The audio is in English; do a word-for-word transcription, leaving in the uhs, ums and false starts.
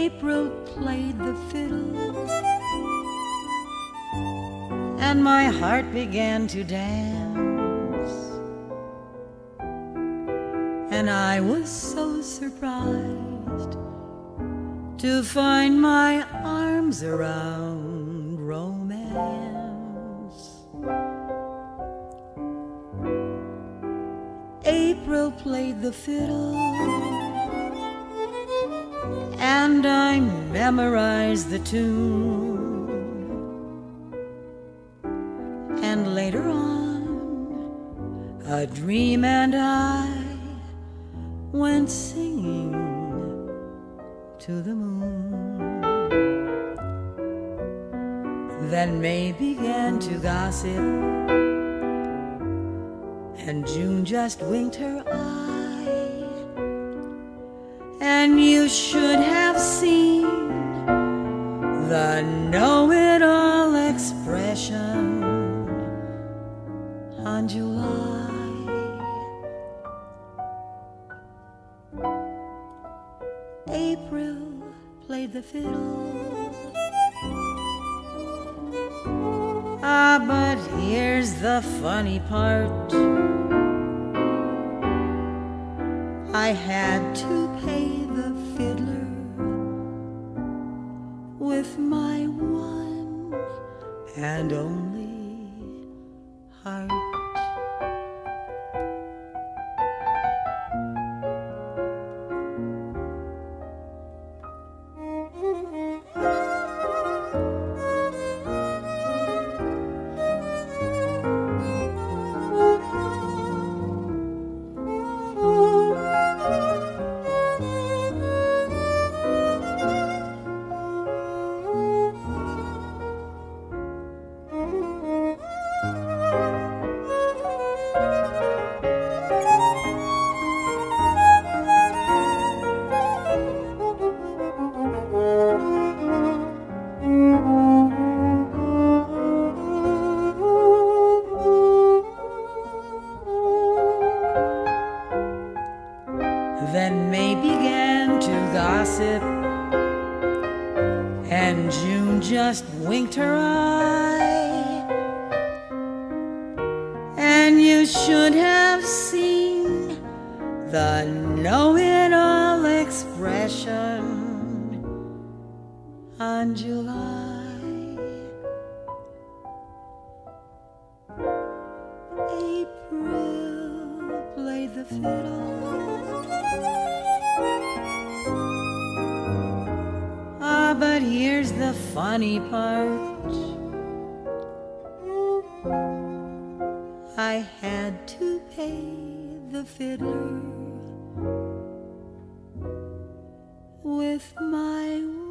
April played the fiddle, and my heart began to dance. And I was so surprised to find my arms around romance. April played the fiddle, and I memorized the tune. And later on, a dream and I went singing to the moon. Then May began to gossip, and June just winked her eye. And you should have seen the know-it-all expression on July. April played the fiddle. Ah, but here's the funny part. I had to pay the fiddler with my one and only heart. Then May began to gossip, and June just winked her eye. And you should have seen the know-it-all expression on July. April played the fiddle. Ah, but here's the funny part. I had to pay the fiddler with my